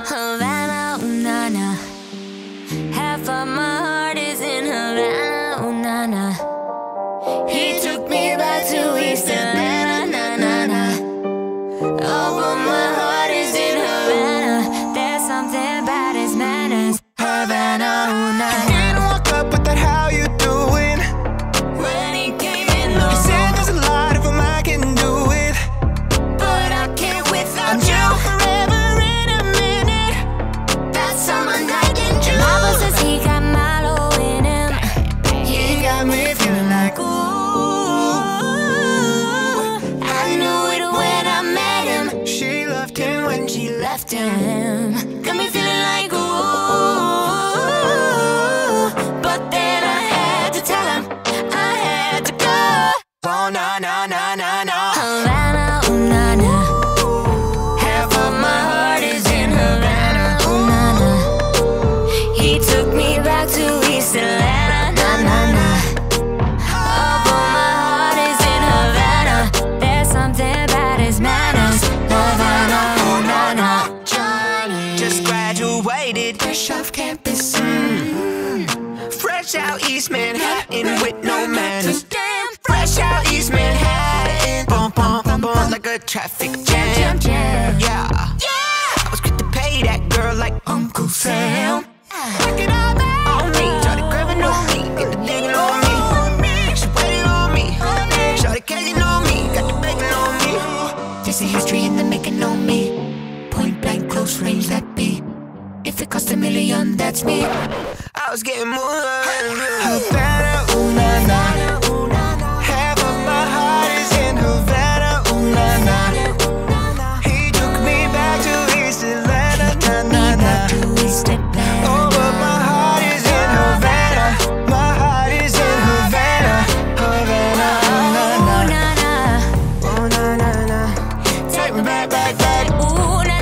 Havana, ooh, na, na. Half of my heart is in Havana, ooh, na, na. He took me back to East Atlanta, na, na, na. Oh, but my heart is in Havana. There's something about his manners. Havana, ooh, na, na. Didn't walk up with that how you doing. When he came in the He said room, there's a lot of them I can do it, but I can't without and you. you forever in a minute. That's someone I can choose. Papa says he got malo in him. He got me feeling like ooh. I knew it when I met him. She loved him when she left him. Got me feeling like ooh. But then I had to tell him I had to go. Oh na na na na na. Havana, ooh, na, na. Half of my heart is in Havana, ooh, na, na. He took me back to East Atlanta, na, na, na. Oh, but my heart is in Havana. There's something about his manners. Havana, ooh, na, na. Jonny Just graduated, fresh off campus. Fresh out East Manhattan with no manners. Fresh out East Manhattan, bump bump bump bump like a traffic jam. Yeah, I was quick to pay that girl like Uncle Sam. Back it all back on me, started grabbing on me, get the digging on me. She waited on me, started caking on me, got the bacon on me. This is history in the making on me. Point blank, close range, that be. If it cost $1 million, that's me. I was getting more Havana, ooh na na. Half of my heart is in Havana, ooh na na. He took me back to East Atlanta, na na na. Oh, but my heart is in Havana. My heart is in Havana, Havana, ooh na na. Oh na na na. Take me back, back, back. Ooh, na,